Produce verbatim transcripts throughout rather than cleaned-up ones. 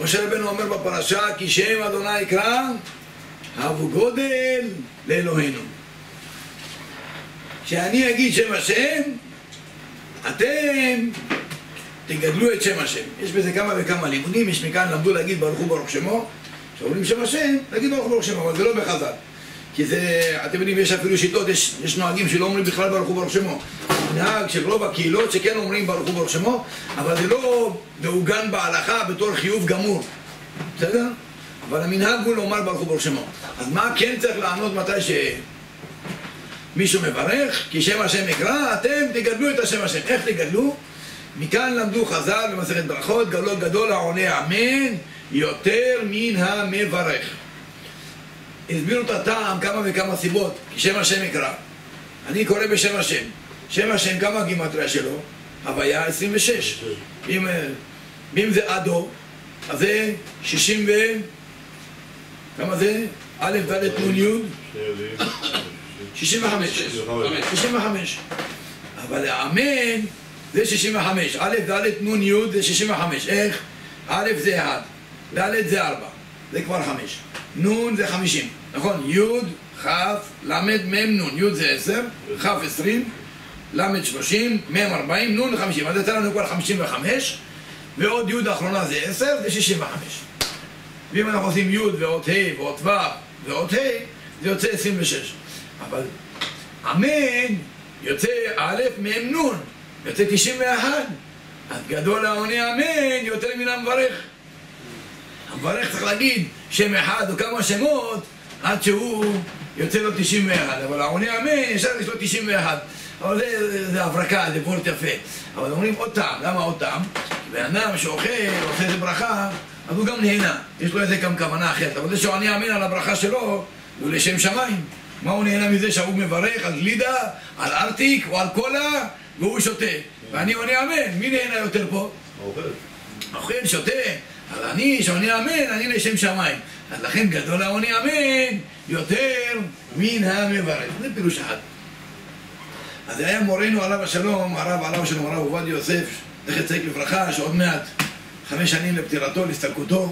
משה רבנו אומר בפרשה, כי שם אדוני יקרא, הבו גודל לאלוהינו. כשאני אגיד שם השם, אתם תגדלו את שם השם. יש בזה כמה וכמה לימודים, יש מכאן למדו להגיד ברוך הוא ברוך שמו, כשאומרים שם השם, להגיד ברוך הוא ברוך שמו, אבל זה לא בחז"ל. כי זה, אתם יודעים, יש אפילו שיטות, יש, יש נוהגים שלא אומרים בכלל ברוך הוא ברוך שמו. נהג של רוב הקהילות שכן אומרים ברוך הוא ברוך שמו, אבל זה לא מעוגן בהלכה בתור חיוב גמור. בסדר? אבל המנהג הוא לומר ברוך הוא ברוך שמו. אז מה כן צריך לענות מתי שמישהו מברך? כי שם השם יקרא, אתם תגדלו את השם השם. איך תגדלו? מכאן למדו חז"ל במסכת ברכות, גדול גדול העונה אמן יותר מן המברך. הסבירו את הטעם כמה וכמה סיבות, כי שם השם יקרא. אני קורא בשם השם. שם השם, כמה הגימטריה שלו? הוויה עשרים ושש. אם, אם זה אדו, אז זה שישים ו... כמה זה? א' ד' נ' י' שישים וחמש. שישים וחמש. אבל האמן זה שישים וחמש. א' ד' נ' י' זה שישים וחמש. איך? א' זה אחד, ד' זה ארבע. זה כבר חמש. נ' זה חמישים. נכון? י', כ', ל', מ', נ'. י' זה עשר, כ' עשרים, ל' שלושים, מ' ארבעים, נ' חמישים. אז יצא לנו כבר חמישים וחמש, ועוד י' האחרונה זה עשר, זה שישים וחמש. ואם אנחנו עושים י' ועוד ה' ועוד ו' ועוד ה', זה יוצא עשרים ושש. אבל אמן יוצא א', מ', נ', יוצא תשעים ואחת. אז גדול העונה אמן יותר מן המברך. המברך צריך להגיד שם אחד או כמה שמות עד שהוא יוצא לו תשעים ואחת. אבל העונה אמן ישר יש לו תשעים ואחת. אבל זה, זה הברקה, זה וורט יפה. אבל אומרים עוד טעם. למה עוד טעם? כי בן אדם שאוכל, עושה איזה ברכה, אז הוא גם נהנה. יש לו איזה גם כוונה אחרת. אבל זה שעונה אמן על הברכה שלו, הוא לשם שמיים. מה הוא נהנה מזה שהוא מברך על גלידה, על ארטיק או על קולה, והוא שותה. ואני עונה אמן. מי נהנה יותר פה? אוכל. אוכל, שותה. אבל אני, שעונה אמן, אני לשם שמיים. אז לכן גדול העונה אמן יותר מן המברך. זה פירוש אחד. אז זה היה מורנו עליו השלום, הרב עליו השלום, הרב עובדיה יוסף, זכר צדיק לברכה, שעוד מעט חמש שנים לפטירתו, להסתלקותו.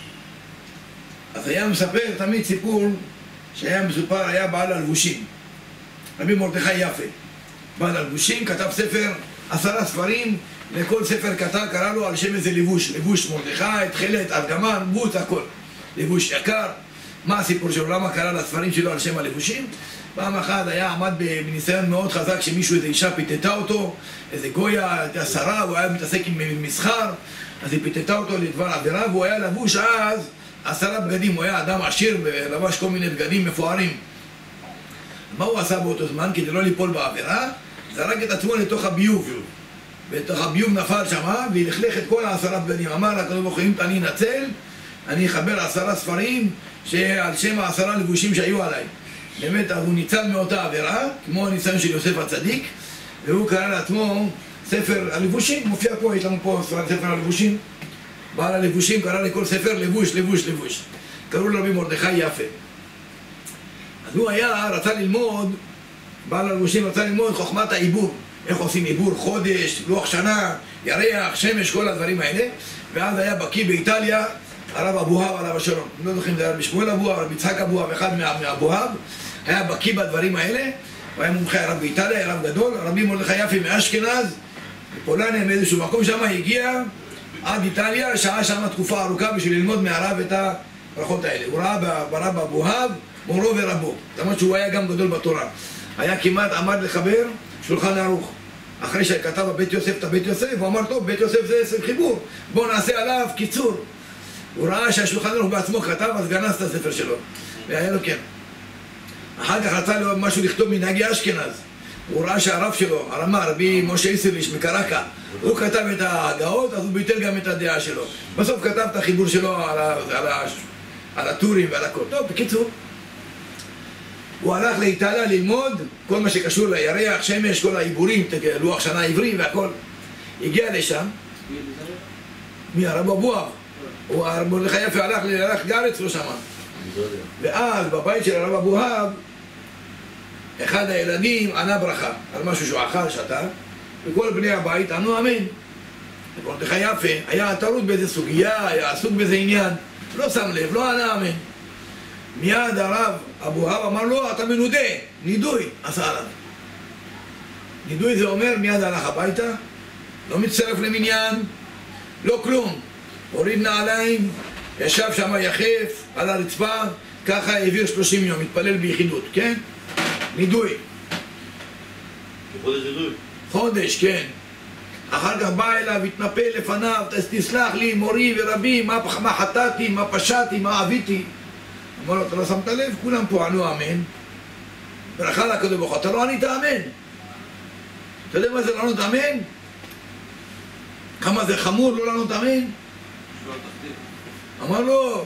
אז היה מספר תמיד סיפור שהיה מסופר, היה בעל הלבושים, רבי מרדכי יפה. בעל הלבושים כתב ספר, עשרה ספרים, לכל ספר כתב, קרא לו על שם איזה לבוש, לבוש מרדכי, תכלת, ארגמן, בוץ, הכל. לבוש יקר. מה הסיפור שלו? למה קרא לספרים שלו על שם הלבושים? פעם אחת היה עמד בניסיון מאוד חזק שמישהו, איזו אישה פיתתה אותו, איזה גויה, הייתה שרה, הוא היה מתעסק עם מסחר, אז היא פיתתה אותו לדבר עבירה, והוא היה לבוש אז עשרה בגדים, הוא היה אדם עשיר ולבש כל מיני בגדים מפוארים. מה הוא עשה באותו זמן? כדי לא ליפול בעבירה, זרק את עצמו לתוך הביוב. בתוך הביוב נפל שמה, והלכלך את כל העשרה בגדים. אמר לקדוש ברוך הוא, אם אני אנצל, אני אחבר עשרה ספרים שעל שם העשרה לבושים שהיו עליי. באמת, הוא ניצל מאותה עבירה, כמו הניסיון של יוסף הצדיק, והוא קרא לעצמו ספר הלבושים. מופיע פה, יש לנו פה ספר הלבושים. בעל הלבושים קרא לכל ספר לבוש, לבוש, לבוש. קראו לו רבי מרדכי יפה. אז הוא היה, רצה ללמוד, בעל הלבושים רצה ללמוד חוכמת העיבור. איך עושים עיבור חודש, לוח שנה, ירח, שמש, כל הדברים האלה. ואז היה בקיא באיטליה, הרב אבוהב עליו השלום. לא זוכרים, זה היה בשמואל אבוהב, רבי יצחק אבוהב, אחד מאבוהב. היה בקיא בדברים האלה. הוא היה מומחה הרב באיטליה, היה רב גדול. רבי מרדכי יפה מאשכנז, בפולניה, מאיזשהו מקום שם, הגיע עד איטליה, שעה שם תקופה ארוכה בשביל ללמוד מהרב את הברכות האלה. הוא ראה ברב אבוהב, מורו ורבו. זאת אומרת שהוא היה גם גדול בתורה. היה כמעט עמד לחבר שולחן ערוך. אחרי שכתב בבית יוסף את הבית יוסף, הוא אמר, טוב, בית יוסף זה עשר חיבור, בואו נעשה עליו קיצור. הוא ראה שהשולחן ערוך בעצמו כתב, אז גנז את הספר שלו. והיה לו כן. אחר כך רצה לו משהו לכתוב מנהגי אשכנז. הוא ראה שהרב שלו, הרמה, רבי משה איסרליש מקרקע, הוא כתב את ההגאות, אז הוא ביטל גם את הדעה שלו. בסוף כתב את החיבור שלו על, ה, על, ה, על הטורים ועל הכל. טוב, בקיצור, הוא הלך לאיטליה ללמוד כל מה שקשור לירח, שמש, כל העיבורים, לוח שנה עברי והכל. הגיע לשם. מי? הרב אבוהב. הוא הרב מרדכי יפה הלך ללך גרץ, לא שמע. ואז בבית של הרב אבוהב, אחד הילדים ענה ברכה על משהו שהוא אכל, שתה, וכל בני הבית ענו אמן. מרדכי יפה, היה טרוד באיזה סוגיה, היה עסוק באיזה עניין, לא שם לב, לא ענה אמן. מיד הרב אבו אהב אמר לו, אתה מנודה, נידוי, עשה עליו. נידוי זה אומר, מיד הלך הביתה, לא מצטרף למניין, לא כלום. הוריד נעליים, ישב שם יחף על הרצפה, ככה העביר שלושים יום, התפלל ביחידות, כן? נידוי. חודש נידוי? חודש, כן. אחר כך בא אליו, התנפל לפניו, תסלח לי, מורי ורבי, מה, מה חטאתי, מה פשעתי, מה אביתי. אמר לו, אתה לא שמת לב? כולם פה ענו אמן. ברכה לקדוש ברוך הוא, אתה לא ענית אמן. אתה יודע מה זה לא לענות אמן? כמה זה חמור לא לענות אמן? אמר לו,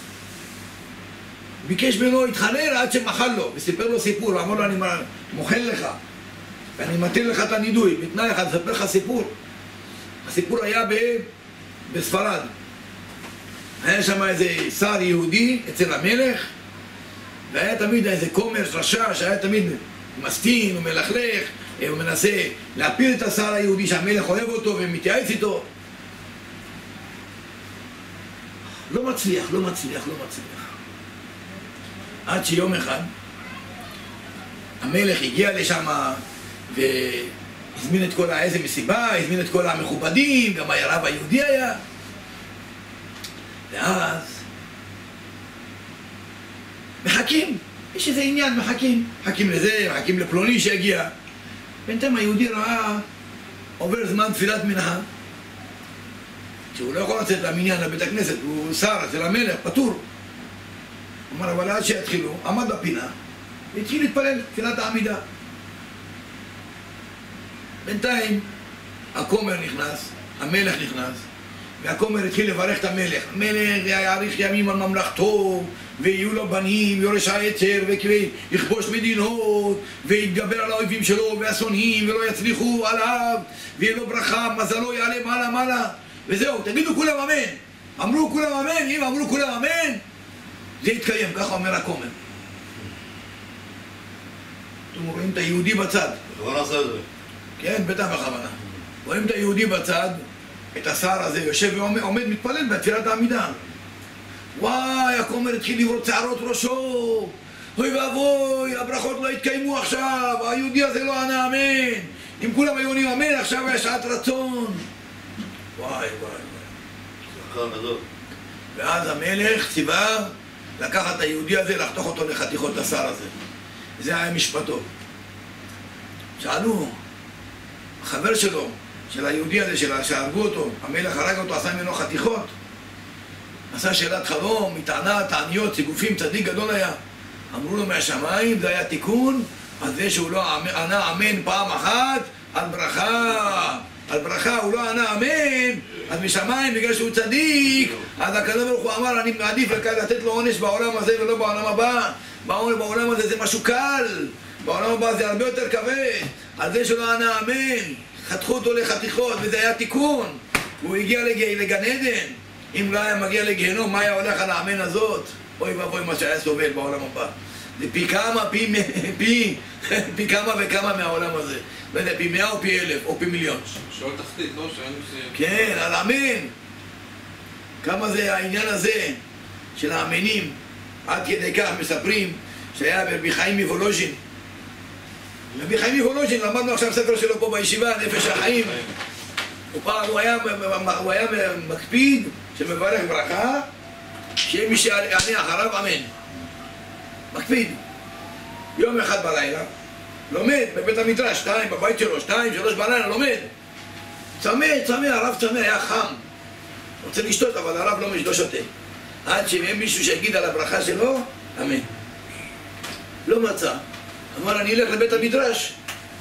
ביקש ממנו, התחנן עד שמחל לו, וסיפר לו סיפור, אמר לו, אני מוחל לך, ואני מתיר לך את הנידוי, בתנאי אחד, אספר לך סיפור. הסיפור היה ב... בספרד. היה שם איזה שר יהודי אצל המלך, והיה תמיד איזה כומר רשע שהיה תמיד מסטין ומלכלך, הוא מנסה להפיל את השר היהודי שהמלך אוהב אותו ומתייעץ איתו. לא מצליח, לא מצליח, לא מצליח. עד שיום אחד המלך הגיע לשם והזמין את כל איזה מסיבה, הזמין את כל המכובדים, גם הרב היהודי היה. ואז מחכים, יש איזה עניין, מחכים, מחכים לזה, מחכים לפלוני שהגיע. בינתיים היהודי ראה, עובר זמן תפילת מנחה, שהוא לא יכול לצאת למניין לבית הכנסת, הוא שר אצל המלך, פטור. אמר, אבל עד שיתחילו, עמד בפינה והתחיל להתפלל, תפילת העמידה. בינתיים הכומר נכנס, המלך נכנס, והכומר התחיל לברך את המלך. המלך יאריך ימים על ממלכתו, ויהיו לו בנים, יורש העצר, ויכבוש מדינות, ויתגבר על האויבים שלו, והשונאים, ולא יצליחו עליו, ויהיה לו ברכה, מזלו יעלה מעלה מעלה. וזהו, תגידו כולם אמן. אמרו כולם אמן, אם אמרו כולם אמן, זה יתקיים, ככה אומר הכומר. אתם רואים את היהודי בצד. בכוונה עשה את זה. כן, בטח בכוונה. רואים את היהודי בצד, את השר הזה יושב ועומד, מתפלל בתפילת העמידה. וואי, הכומר התחיל לברוא שערות ראשו. אוי ואבוי, הברכות לא התקיימו עכשיו, היהודי הזה לא ענה אמן. אם כולם היו עונים אמן, עכשיו היה שעת רצון. וואי, וואי, וואי. שחקן גדול. ואז המלך ציווה לקחת את היהודי הזה, לחתוך אותו לחתיכות לשר הזה. זה היה משפטו. שאלו, החבר שלו, של היהודי הזה, שהרגו אותו, המלך הרג אותו, עשה ממנו חתיכות, עשה שאלת חלום, מטענה, תעניות, סיגופים, צדיק גדול היה. אמרו לו מהשמיים, זה היה תיקון על זה שהוא לא ענה אמן פעם אחת, על ברכה. על ברכה הוא לא ענה אמן, אז משמיים, בגלל שהוא צדיק, אז הקדוש ברוך הוא אמר, אני מעדיף לתת לו עונש בעולם הזה ולא בעולם הבא. בעולם הזה זה משהו קל, בעולם הבא זה הרבה יותר כבד. על זה שלא ענה אמן, חתכו אותו לחתיכות, וזה היה תיקון. הוא הגיע לגן עדן. אם לא היה מגיע לגיהנום, מה היה הולך על האמן הזאת? אוי ואבוי מה שהיה סובל בעולם הבא. זה פי כמה, פי, פי, פי כמה וכמה מהעולם הזה. לא יודע, פי מאה או פי אלף או פי מיליון. שואל תחתית, לא? שהיינו ש... כן, על האמן. כמה זה העניין הזה של האמנים. עד כדי כך מספרים שהיה ברבי חיים מוולוז'ין. רבי חיים מוולוז'ין, למדנו עכשיו ספר שלו פה בישיבה, נפש החיים. ופעם הוא היה, הוא היה מקפיד שמברך ברכה, שיהיה מי שיענה אחריו אמן. מקפיד. יום אחד בלילה, לומד בבית המדרש, שתיים, בבית שלו, שתיים, שלוש בלילה, לומד. צמא, צמא, הרב צמא, היה חם. רוצה לשתות, אבל הרב לא, לא שותה. עד שיהיה מישהו שיגיד על הברכה שלו, אמן. לא מצא. אמר, אני אלך לבית המדרש.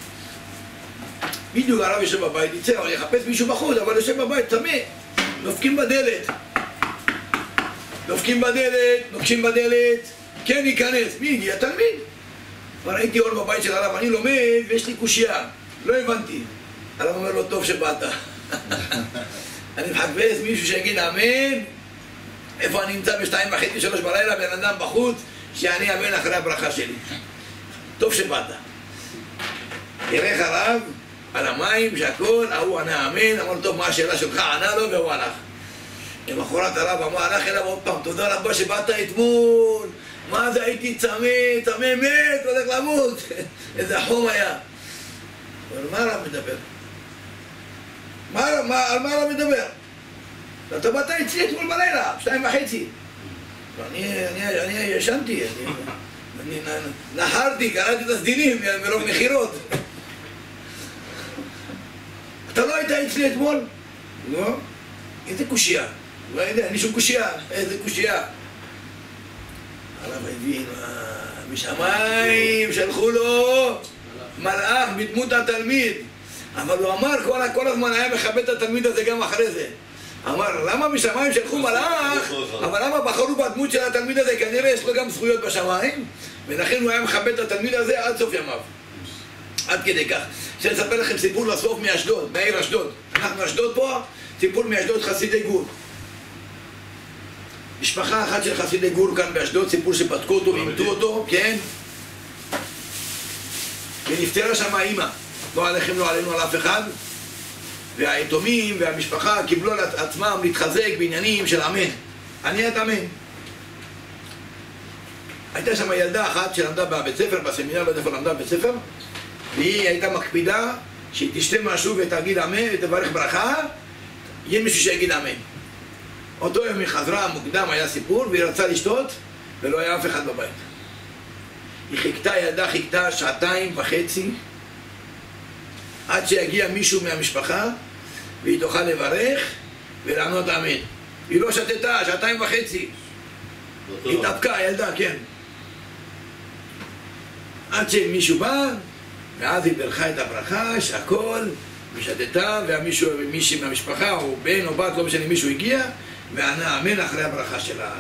בדיוק הרב יושב בבית, יצא, אבל יחפש מישהו בחוץ, אבל יושב בבית, צמא. דופקים בדלת. דופקים בדלת, נוקשים בדלת. כן, ייכנס. מי הגיע? תלמיד. כבר הייתי אור בבית של הרב, אני לומד ויש לי קושייה. לא הבנתי. הרב אומר לו, טוב שבאת. אני מחפש מישהו שיגיד אמן. איפה אני נמצא בשתיים וחצי, שלוש בלילה, בן אדם בחוץ, שאני אמן אחרי הברכה שלי. טוב שבאת. ילך הרב, על המים, שהכל, ההוא ענה אמן, אמר לו, טוב, מה השאלה שלך? ענה לו והוא הלך. למחרת הרב אמר, הלך אליו עוד פעם, תודה רבה שבאת אתמול, מה זה, הייתי צמא, צמא מת, הולך למות, איזה חום היה. אבל מה הרב מדבר? מה, מה, על מה הרב מדבר? אתה באת אצלי אתמול בלילה, שתיים וחצי. אני, אני, אני ישנתי, אני, אני נחרתי, קראתי את הסדינים מרוב מחירות. אתה לא היית אצלי אתמול? לא? איזה קושייה. לא יודע, אין לי שום קושייה. איזה קושייה. הרב הבין, משמיים שלחו לו מלאך בדמות התלמיד. אבל הוא אמר, כל, כל הזמן היה מכבד את התלמיד הזה גם אחרי זה. אמר, למה משמיים שלחו מלאך? אבל למה בחרו בדמות של התלמיד הזה? כנראה יש לו גם זכויות בשמיים, ולכן הוא היה מכבד את התלמיד הזה עד סוף ימיו. עד כדי כך. שאני אספר לכם סיפור לסוף מאשדוד, מהעיר אשדוד. אנחנו אשדוד פה, סיפור מאשדוד חסידי גור. משפחה אחת של חסידי גור כאן באשדוד, סיפור שפתקו אותו ואימתו אותו, כן? ונפטרה שם האמא. לא עליכם, לא עלינו על אף אחד. והיתומים והמשפחה קיבלו על עצמם להתחזק בעניינים של אמן. אני את אמן. הייתה שם ילדה אחת שלמדה בבית ספר, בסמינר, לא יודע איפה למדה בבית ספר, והיא הייתה מקפידה שהיא תשתה משהו ותגיד אמן ותברך ברכה, יהיה מישהו שיגיד אמן. אותו יום היא חזרה מוקדם, היה סיפור, והיא רצה לשתות ולא היה אף אחד בבית. היא חיכתה, ילדה חיכתה שעתיים וחצי עד שיגיע מישהו מהמשפחה והיא תוכל לברך ולענות אמן. היא לא שתתה, שעתיים וחצי. היא התאפקה, הילדה, כן. עד שמישהו בא, ואז היא ברכה את הברכה, שהכל, ושתתה, והמישהו, מישהו מהמשפחה, או בן או בת, לא משנה, מישהו הגיע, וענה אמן אחרי הברכה שלה.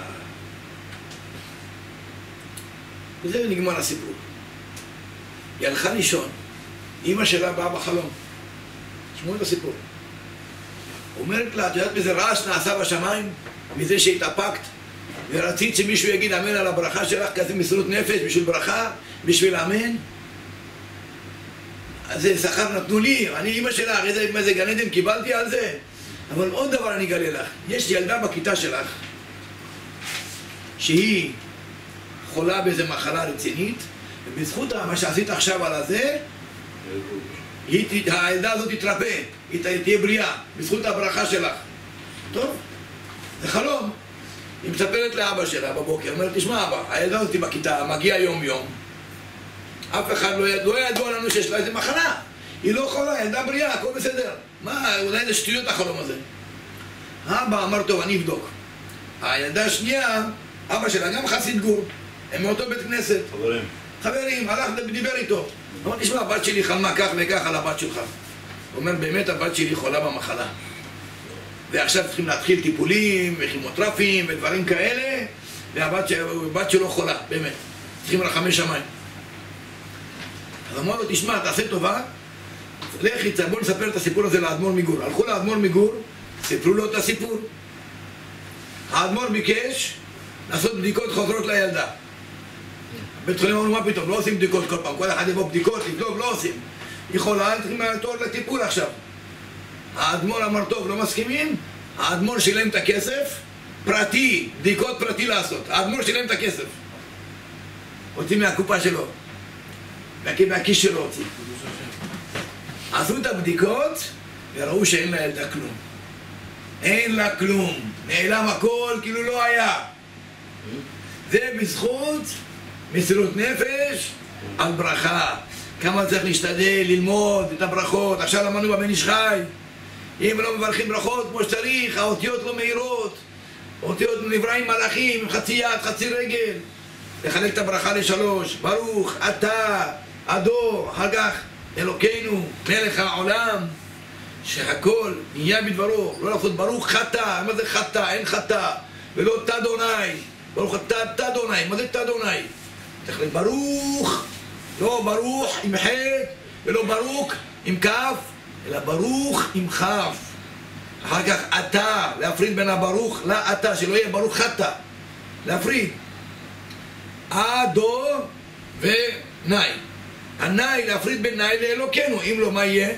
וזה נגמר הסיפור. היא הלכה לישון. אמא שלה באה בחלום. שמעו את הסיפור. אומרת לה, את יודעת באיזה רעש נעשה בשמיים? מזה שהתאפקת ורצית שמישהו יגיד אמן על הברכה שלך, כזה מסירות נפש בשביל ברכה, בשביל אמן? אז זה שכר נתנו לי, אני אמא שלך, איזה, איזה גן עדן קיבלתי על זה. אבל עוד דבר אני אגלה לך, יש ילדה בכיתה שלך שהיא חולה באיזה מחלה רצינית, ובזכות מה שעשית עכשיו על הזה, הילדה הזאת תתרפא, היא תהיה בריאה, בזכות הברכה שלך. טוב, זה חלום. היא מספרת לאבא שלה בבוקר, אומרת, תשמע אבא, הילדה הזאת בכיתה, מגיעה יום יום, אף אחד לא ידוע, לא ידוע לנו שיש לה איזה מחלה. היא לא חולה, ילדה בריאה, הכל בסדר. מה, אולי זה שטויות החלום הזה. האבא אמר, טוב, אני אבדוק. הילדה השנייה, אבא שלה גם חסיד גור, הם מאותו בית כנסת. חברים. חברים, הלך ודיבר איתו. אמר, תשמע, הבת שלי חלמה כך וכך על הבת שלך. הוא אומר, באמת הבת שלי חולה במחלה. ועכשיו צריכים להתחיל טיפולים וכימותרפים ודברים כאלה, והבת שלו חולה, באמת. צריכים רחמי שמיים. אז אמר לו, תשמע, תעשה טובה, לך יצא, בוא נספר את הסיפור הזה לאדמו"ר מגור. הלכו לאדמו"ר מגור, סיפרו לו את הסיפור. האדמו"ר ביקש לעשות בדיקות חוזרות לילדה. בית חולים אמרו, מה פתאום, לא עושים בדיקות כל פעם, כל אחד יבוא בדיקות, לבדוק, לא עושים. היא חולה, צריכים תור לטיפול עכשיו. האדמו"ר אמר, טוב, לא מסכימים? האדמו"ר שילם את הכסף, פרטי, בדיקות פרטי לעשות. האדמו"ר שילם את הכסף. הוציא מהקופה שלו. מהכיס שלו הוציא. עשו את הבדיקות וראו שאין לה ילדה כלום. אין לה כלום. נעלם הכל כאילו לא היה. זה בזכות מסירות נפש על ברכה. כמה צריך להשתדל, ללמוד את הברכות. עכשיו למדנו בבן איש חי. אם לא מברכים ברכות כמו שצריך, האותיות לא מהירות. אותיות נבראים מלאכים, חצי יד, חצי רגל. לחלק את הברכה לשלוש. ברוך, אתה, הדור, אחר כך אלוקינו, מלך העולם, שהכל נהיה בדברו. לא לחוד ברוך חטא, מה זה חטא? אין חטא. ולא תדוני. ברוך אתה תדוני, מה זה תדוני? תחלק ברוך, לא ברוך עם ח' ולא ברוך עם כף, אלא ברוך עם כף. אחר כך אתה, להפריד בין הברוך לאתה, שלא יהיה ברוך חטא. להפריד. אדו ונאי. הנאי להפריד בין נאי לאלוקינו. אם לא, מה יהיה?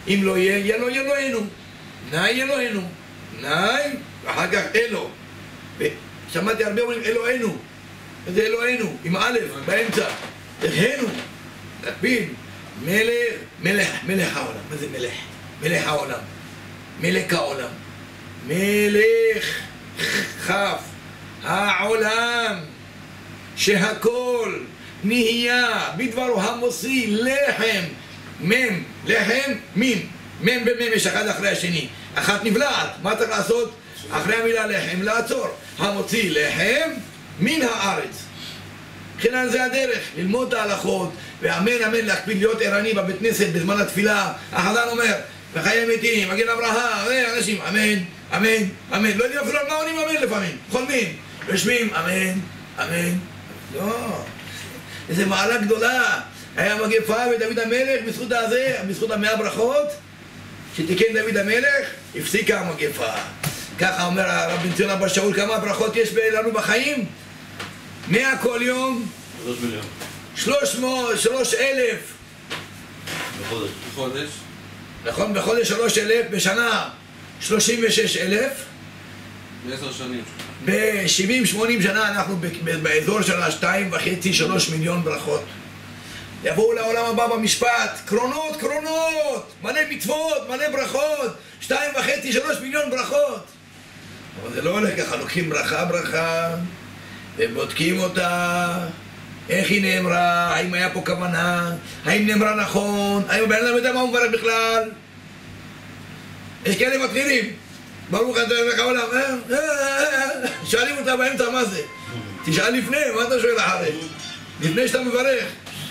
אם לא יהיה, יהיה לו אלוהינו. נאי אלוהינו. נאי, ואחר כך אלו. שמעתי הרבה אומרים אלוהינו. זה אלוהינו, עם א', באמצע. אלוהינו. להקפיד. מלך, מלך, מלך העולם. מה זה מלך? מלך העולם. מלך העולם. מלך כף העולם שהכל נהיה בדברו המוציא לחם מם, לחם מים, מם במם יש אחד אחרי השני, אחת נבלעת. מה צריך לעשות? אחרי המילה לחם לעצור. המוציא לחם מן הארץ. מבחינת זה הדרך, ללמוד את ההלכות, ואמן אמן להקפיד להיות ערני בבית כנסת בזמן התפילה. החזן אומר וחיי מתים, מגן אברהם, אנשים אמן, אמן, אמן. לא יודעים אפילו על מה עונים אמן לפעמים, חולמים, יושבים אמן, אמן. לא, איזו מעלה גדולה. היה מגפה ודוד המלך בזכות הזה, בזכות המאה ברכות שתיקן דוד המלך, הפסיקה המגפה. ככה אומר הרב בן ציון אבא שאול, כמה ברכות יש לנו בחיים? מאה כל יום, שלוש מיליון. שלוש מאות, שלוש אלף בחודש. בחודש. נכון, בחודש שלוש אלף, בשנה שלושים ושש אלף. בעשר שנים. ב-שבעים שמונים שנה אנחנו באזור של השתיים וחצי, שלוש מיליון ברכות. יבואו לעולם הבא במשפט, קרונות, קרונות, מלא מצוות, מלא ברכות, שתיים וחצי, שלוש מיליון ברכות. אבל זה לא הולך ככה, לוקחים ברכה ברכה ובודקים אותה, איך היא נאמרה, האם היה פה כוונה, האם נאמרה נכון, האם הבן אדם יודע מה הוא מברך בכלל. יש כאלה מתחילים, ברוך אתה אלוהיך העולם, שואלים אותה באמצע מה זה. תשאל לפני, מה אתה שואל אחרי? לפני שאתה מברך.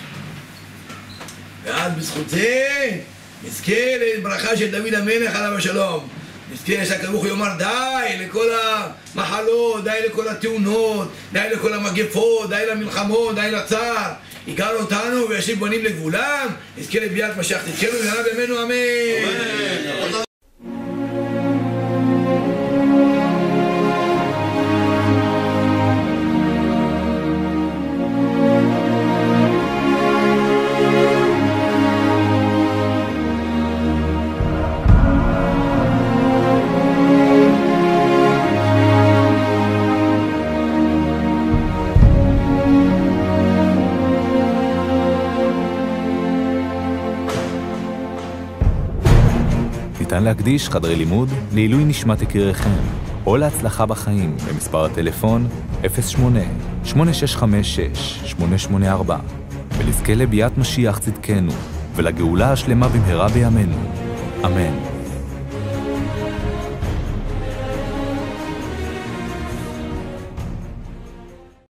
ואז בזכות זה נזכה לברכה של דוד המלך עליו השלום. נזכה שהקדוש ברוך הוא יאמר די לכל המחלות, די לכל התאונות, די לכל המגפות, די למלחמות, די לצער. יגאל אותנו וישיב בנים לגבולם. נזכה לביאת משיח צדקנו במהרה בימינו אמן. ניתן להקדיש חדרי לימוד לעילוי נשמת יקיריכם או להצלחה בחיים במספר הטלפון אפס שמונה שמונה שש חמש שש שמונה שמונה ארבע ולזכה לביאת משיח צדקנו ולגאולה השלמה במהרה בימינו אמן.